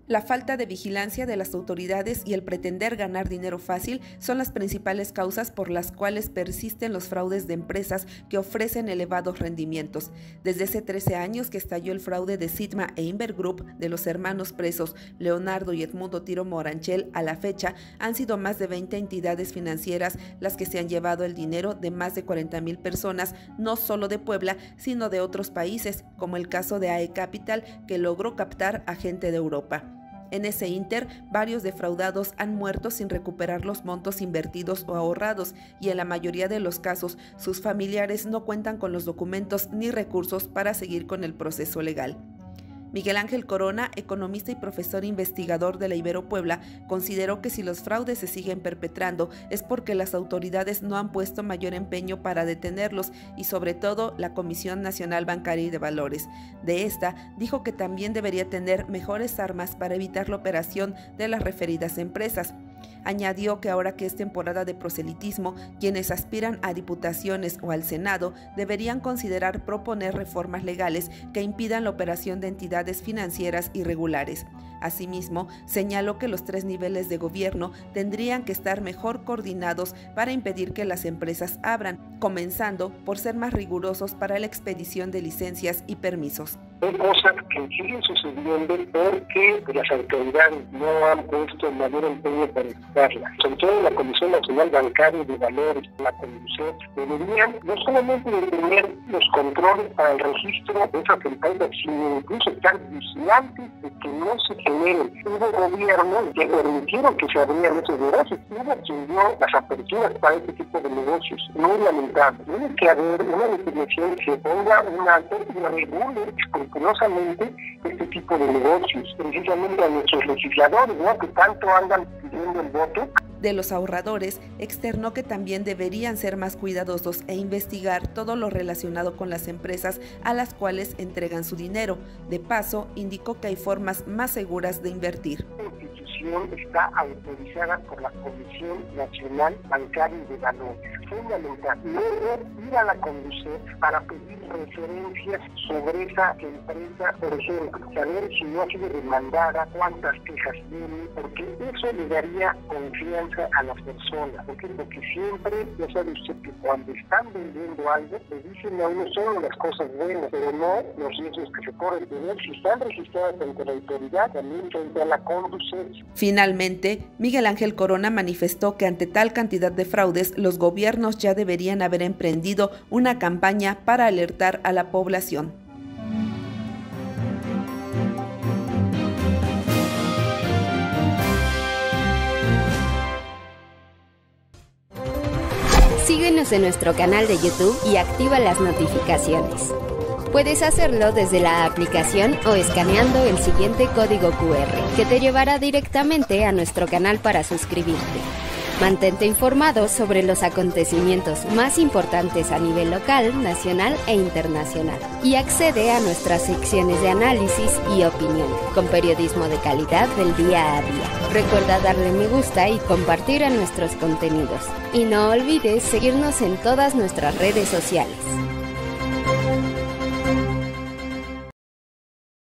La falta de vigilancia de las autoridades y el pretender ganar dinero fácil son las principales causas por las cuales persisten los fraudes de empresas que ofrecen elevados rendimientos. Desde hace 13 años que estalló el fraude de Sigma e Invergroup de los hermanos presos Leonardo y Edmundo Tiro Moranchel, a la fecha han sido más de 20 entidades financieras las que se han llevado el dinero de más de 40,000 personas, no solo de Puebla, sino de otros países, como el caso de AE Capital, que logró captar a gente de Europa. En ese ínter, varios defraudados han muerto sin recuperar los montos invertidos o ahorrados, y en la mayoría de los casos, sus familiares no cuentan con los documentos ni recursos para seguir con el proceso legal. Miguel Ángel Corona, economista y profesor investigador de la Ibero Puebla, consideró que si los fraudes se siguen perpetrando es porque las autoridades no han puesto mayor empeño para detenerlos y sobre todo la Comisión Nacional Bancaria y de Valores. De esta, dijo que también debería tener mejores armas para evitar la operación de las referidas empresas. Añadió que ahora que es temporada de proselitismo, quienes aspiran a diputaciones o al Senado deberían considerar proponer reformas legales que impidan la operación de entidades financieras irregulares. Asimismo, señaló que los 3 niveles de gobierno tendrían que estar mejor coordinados para impedir que las empresas abran, comenzando por ser más rigurosos para la expedición de licencias y permisos. Hay cosas que siguen sucediendo porque las autoridades no han puesto mayor empeño para evitarlas. Sobre todo la Comisión Nacional Bancaria y de Valores, la Comisión, deberían no solamente de tener los controles para el registro de esas empresas, sino incluso estar vigilantes de que no se generen. Hubo gobierno que permitieron que se abrieran esos negocios, hubo quien dio las aperturas para este tipo de negocios. Muy lamentable. Tiene que haber una definición que se ponga un alto y regule escrupulosamente este tipo de negocios, precisamente a nuestros legisladores, ¿no?, que tanto andan pidiendo el voto. De los ahorradores, externó que también deberían ser más cuidadosos e investigar todo lo relacionado con las empresas a las cuales entregan su dinero. De paso, indicó que hay formas más seguras de invertir. La institución está autorizada por la Comisión Nacional Bancaria y de Valores. Fundamental, luego ir a la Conducef para pedir referencias sobre esa empresa, por ejemplo, saber si no ha sido demandada, cuántas quejas tiene, porque eso le daría confianza a las personas, porque siempre, ya sabe usted que cuando están vendiendo algo, le dicen a uno solo las cosas buenas, pero no los riesgos que se corren. Si están registradas ante la autoridad, también frente a la Conducef. Finalmente, Miguel Ángel Corona manifestó que ante tal cantidad de fraudes, los gobiernos ya deberían haber emprendido una campaña para alertar a la población. Síguenos en nuestro canal de YouTube y activa las notificaciones. Puedes hacerlo desde la aplicación o escaneando el siguiente código QR, que te llevará directamente a nuestro canal para suscribirte. Mantente informado sobre los acontecimientos más importantes a nivel local, nacional e internacional. Y accede a nuestras secciones de análisis y opinión, con periodismo de calidad del día a día. Recuerda darle me gusta y compartir a nuestros contenidos. Y no olvides seguirnos en todas nuestras redes sociales.